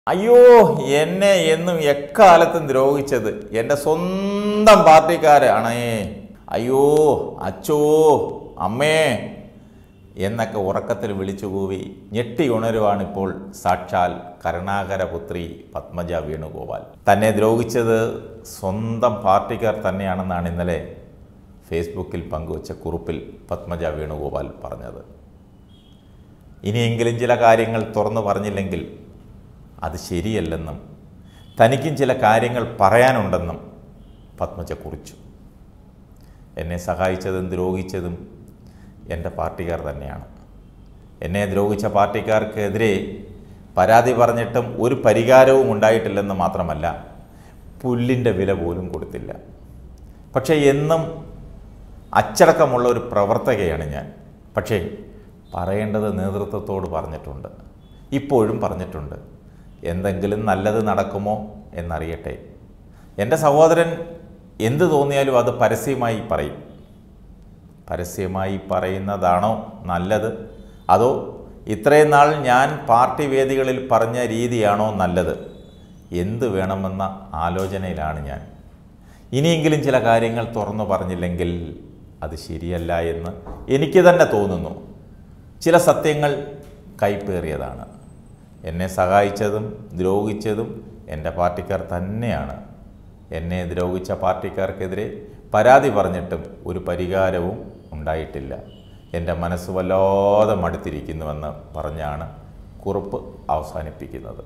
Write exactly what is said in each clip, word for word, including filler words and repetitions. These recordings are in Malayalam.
അയ്യോ എന്നെ എന്നും എക്കാലത്തും ദ്രോഹിച്ചത് എൻ്റെ സ്വന്തം പാർട്ടിക്കാരാണേ. അയ്യോ അച്ചോ അമ്മേ എന്നൊക്കെ ഉറക്കത്തിൽ വിളിച്ചു കൂവി ഞെട്ടി ഉണരുവാണിപ്പോൾ സാക്ഷാൽ കരുണാകരപുത്രി പത്മജ വേണുഗോപാൽ. തന്നെ ദ്രോഹിച്ചത് സ്വന്തം പാർട്ടിക്കാർ തന്നെയാണെന്നാണ് ഇന്നലെ ഫേസ്ബുക്കിൽ പങ്കുവച്ച കുറിപ്പിൽ പത്മജ വേണുഗോപാൽ പറഞ്ഞത്. ഇനിയെങ്കിലും ചില കാര്യങ്ങൾ തുറന്നു പറഞ്ഞില്ലെങ്കിൽ അത് ശരിയല്ലെന്നും തനിക്കും ചില കാര്യങ്ങൾ പറയാനുണ്ടെന്നും പത്മജ കുറിച്ചു. എന്നെ സഹായിച്ചതും ദ്രോഹിച്ചതും എൻ്റെ പാർട്ടിക്കാർ തന്നെയാണ്. എന്നെ ദ്രോഹിച്ച പാർട്ടിക്കാർക്കെതിരെ പരാതി പറഞ്ഞിട്ടും ഒരു പരിഹാരവും ഉണ്ടായിട്ടില്ലെന്ന് മാത്രമല്ല, പുല്ലിൻ്റെ വില പോലും കൊടുത്തില്ല. പക്ഷേ എന്നും അച്ചടക്കമുള്ള ഒരു പ്രവർത്തകയാണ് ഞാൻ. പക്ഷേ പറയേണ്ടത് നേതൃത്വത്തോട് പറഞ്ഞിട്ടുണ്ട്, ഇപ്പോഴും പറഞ്ഞിട്ടുണ്ട്. എന്തെങ്കിലും നല്ലത് നടക്കുമോ എന്നറിയട്ടെ. എൻ്റെ സഹോദരൻ എന്ത് തോന്നിയാലും അത് പരസ്യമായി പറയും. പരസ്യമായി പറയുന്നതാണോ നല്ലത്, അതോ ഇത്രയും നാൾ ഞാൻ പാർട്ടി വേദികളിൽ പറഞ്ഞ രീതിയാണോ നല്ലത്? എന്ത് വേണമെന്ന ആലോചനയിലാണ് ഞാൻ. ഇനിയെങ്കിലും ചില കാര്യങ്ങൾ തുറന്നു പറഞ്ഞില്ലെങ്കിൽ അത് ശരിയല്ല എന്ന് എനിക്ക് തന്നെ തോന്നുന്നു. ചില സത്യങ്ങൾ കൈപ്പേറിയതാണ്. എന്നെ സഹായിച്ചതും ദ്രോഹിച്ചതും എൻ്റെ പാർട്ടിക്കാർ തന്നെയാണ്. എന്നെ ദ്രോഹിച്ച പാർട്ടിക്കാർക്കെതിരെ പരാതി പറഞ്ഞിട്ടും ഒരു പരിഹാരവും ഉണ്ടായിട്ടില്ല. എൻ്റെ മനസ്സ് വല്ലാതെ മടുത്തിരിക്കുന്നുവെന്ന് പറഞ്ഞാണ് കുറിപ്പ് അവസാനിപ്പിക്കുന്നത്.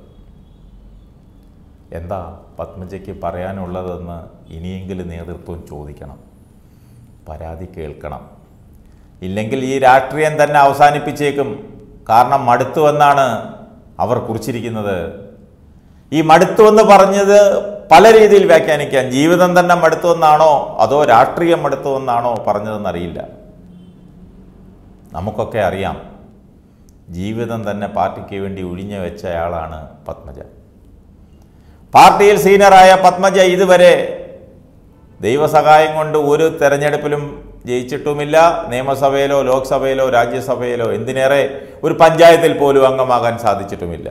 എന്താ പത്മജയ്ക്ക് പറയാനുള്ളതെന്ന് ഇനിയെങ്കിലും നേതൃത്വം ചോദിക്കണം, പരാതി കേൾക്കണം. ഇല്ലെങ്കിൽ ഈ രാഷ്ട്രീയം തന്നെ അവസാനിപ്പിച്ചേക്കും. കാരണം മടുത്തുവെന്നാണ് അവർ കുറിച്ചിരിക്കുന്നത്. ഈ മടുത്തുവെന്ന് പറഞ്ഞത് പല രീതിയിൽ വ്യാഖ്യാനിക്കാം. ജീവിതം തന്നെ മടുത്തുവെന്നാണോ അതോ രാഷ്ട്രീയം മടുത്തുവെന്നാണോ പറഞ്ഞതെന്നറിയില്ല. നമുക്കൊക്കെ അറിയാം, ജീവിതം തന്നെ പാർട്ടിക്ക് വേണ്ടി ഒഴിഞ്ഞു വെച്ചയാളാണ് പത്മജ. പാർട്ടിയിൽ സീനിയറായ പത്മജ ഇതുവരെ ദൈവസഹായം കൊണ്ട് ഒരു തെരഞ്ഞെടുപ്പിലും ജയിച്ചിട്ടുമില്ല. നിയമസഭയിലോ ലോക്സഭയിലോ രാജ്യസഭയിലോ എന്തിനേറെ ഒരു പഞ്ചായത്തിൽ പോലും അംഗമാകാൻ സാധിച്ചിട്ടുമില്ല.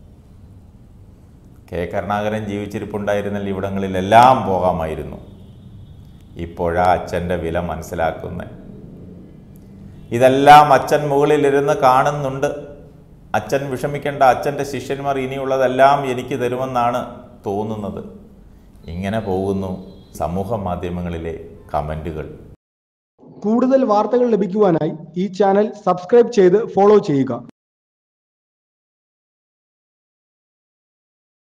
കെ കരുണാകരൻ ജീവിച്ചിരിപ്പുണ്ടായിരുന്നാൽ ഇവിടങ്ങളിലെല്ലാം പോകാമായിരുന്നു. ഇപ്പോഴാ അച്ഛൻ്റെ വില മനസ്സിലാക്കുന്നത്. ഇതെല്ലാം അച്ഛൻ മുകളിലിരുന്ന് കാണുന്നുണ്ട്. അച്ഛൻ വിഷമിക്കേണ്ട, അച്ഛൻ്റെ ശിഷ്യന്മാർ ഇനിയുള്ളതെല്ലാം എനിക്ക് തരുമെന്നാണ് തോന്നുന്നത്. ഇങ്ങനെ പോകുന്നു സമൂഹ മാധ്യമങ്ങളിലെ കമൻറ്റുകൾ. കൂടുതൽ വാർത്തകൾ ലഭിക്കുവാനായി ഈ ചാനൽ സബ്സ്ക്രൈബ് ചെയ്ത് ഫോളോ ചെയ്യുക.